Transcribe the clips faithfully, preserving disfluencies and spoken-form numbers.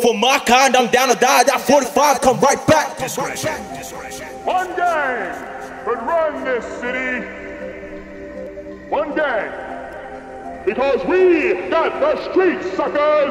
for my kind, I'm down to die. That forty-five come right back. Discretion. Discretion. One gang could run this city. One gang. Because we got the streets, suckers.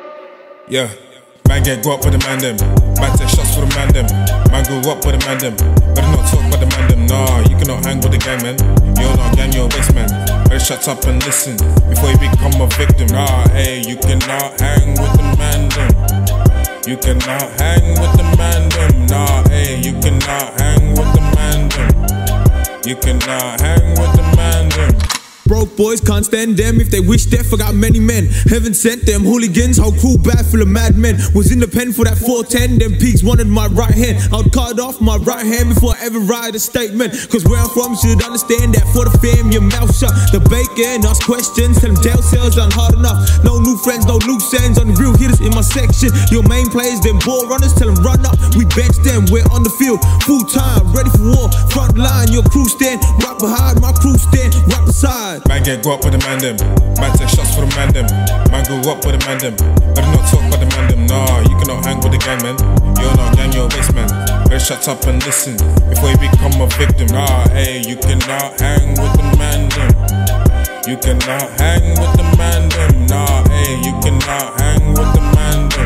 Yeah. Man get go up with the man them. Man take shots for the man them. Man go up with the man them. Better not talk about the man them. Nah, you cannot hang with the gang man. You're not gang, you're a waste man. Better shut up and listen before you become a victim. Nah, hey, you cannot hang with the man them. You cannot hang with the man them. Nah, hey, you cannot hang with the man them. You cannot hang with the man them. Broke boys can't stand them. If they wish death, I got many men. Heaven sent them hooligans, whole crew bad full of madmen. Was in the pen for that four ten. Them pigs wanted my right hand. I'd cut off my right hand before I ever write a statement. Cause where I'm from, you should understand that for the fam, your mouth shut. The bacon, ask questions, tell them jail cells done hard enough. No new friends, no loose ends. On the real hitters in my section. Your main players, them ball runners, tell them run up. We bench them, we're on the field, full time, ready for war. Front line, your crew stand right behind, my crew stand right beside. Man get go up with the man them. Man take shots for the man them. Man go up with the man them. Better not talk about the man them. Nah, you cannot hang with the gang man. You're not gang, you're a waste man. Better shut up and listen before you become a victim. Nah, hey, you cannot hang with the man them. You cannot hang with the man them. Nah, hey, you cannot hang with the man them.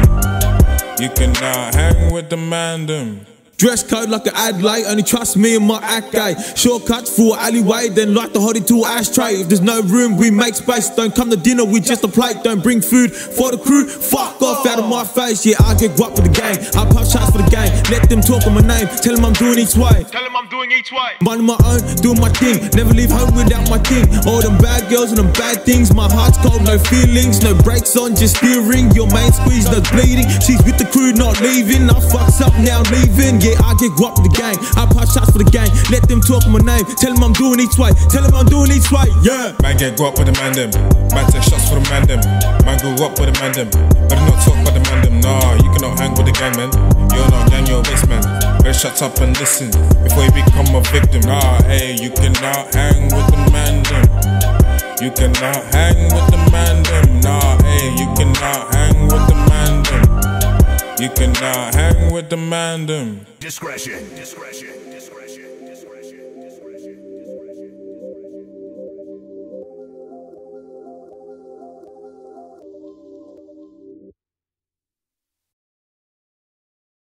You cannot hang with the man them. Dress code like an ad light, only trust me and my act guy. Shortcuts through an alleyway, then light the hottie to an ashtray. If there's no room, we make space. Don't come to dinner with just a plate. Don't bring food for the crew. Fuck off out of my face. Yeah, I get guap with the gang. I pop shots for the gang. Let them talk on my name. Tell them I'm doing each way. Tell them I'm doing each way. Minding my own, doing my thing. Never leave home without my king. All them bad girls and them bad things. My heart's cold, no feelings. No brakes on, just steering. Your main squeeze, no bleeding. She's with the crew, not leaving. I fucks up now, leaving. Yeah, I get guap with the gang. I pop shots for the gang. Let them talk on my name. Tell them I'm doing each way. Tell them I'm doing each way. Yeah. Man get go up with the man them. Man take shots for the man them. Man go up with the man them. Better not talk about the man them. Nah, you cannot hang with the gang man. You're not gang, you're a waste man. Better shut up and listen before you become a victim. Nah, hey, you cannot hang with the man them. You cannot hang with the man them. Nah, hey, you cannot hang with the man them. You cannot hang with the man them. Discretion. Discretion. Discretion.